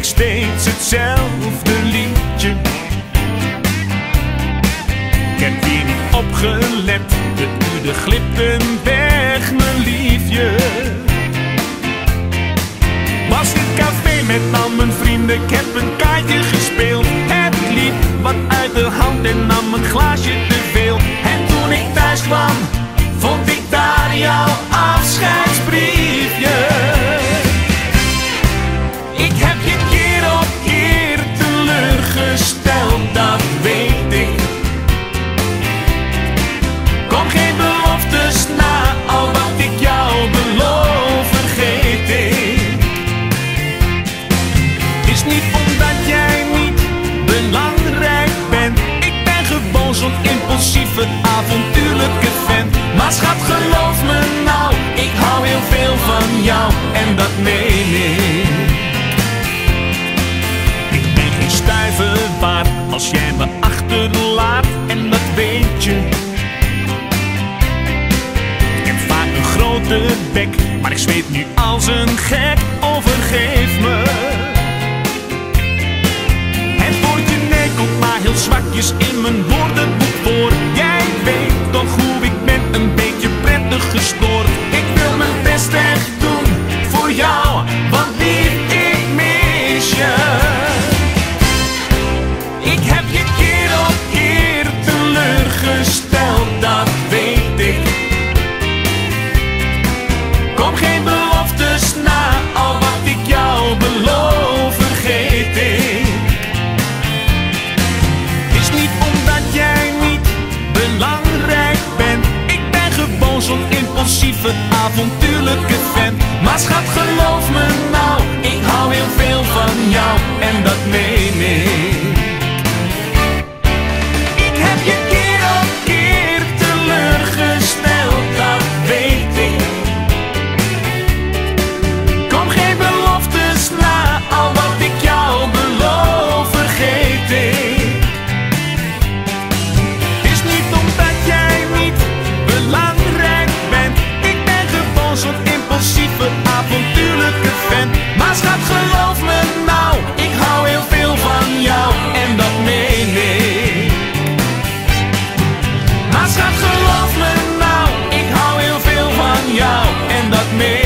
steeds hetzelfde liedje. Ik heb hier niet opgelet, de uren glipten weg, mijn liefje. Was in het café met al mijn vrienden, ik heb een kaartje gespeeld. Het liep wat uit de hand en nam een glaasje te veel. En toen ik thuis kwam, vond ik daar jouw afscheidsbriefje. Ik heb je keer op keer teleurgesteld, dat weet ik. Kom geen beloftes na, al wat ik jou beloof, vergeet ik. Is niet omdat jij niet belangrijk bent, ik ben gewoon zo'n impulsieve, avontuurlijke vent. Maar schat, geloof me nou, ik hou heel veel van jou en dat meen ik. Ik ben geen stuiver waard als jij me achterlaat en dat weet je. Ik heb vaak een grote bek, maar ik zweet nu als een gek, vergeef me. Het woordje nee komt maar heel zwakjes in mijn woordenboek voor. Jij weet toch hoe ik ben, een beetje prettig gestoord. Ik wil mijn best echt doen voor jou, want lief, ik mis je. Ik heb je keer op keer teleurgesteld, dat weet ik. Kom geen beloftes na, al wat ik jou beloof, vergeet ik. Is niet omdat jij niet belangrijk bent, ik ben gewoon zo'n impulsieve, avontuurlijke vent. Maar schat, geloof me nou, ik hou heel veel van jou en dat meen ik. Ik heb je keer op keer teleurgesteld, dat weet ik. Kom geen beloftes na, al wat ik jou beloof, vergeet ik. Is niet omdat jij niet belangrijk bent, ik ben gewoon zo'n impulsieve, avontuurlijke vent. Maar schat, geloof me nou, ik hou heel veel van jou en dat meen ik. Maar schat, geloof me nou, ik hou heel veel van jou en dat meen ik.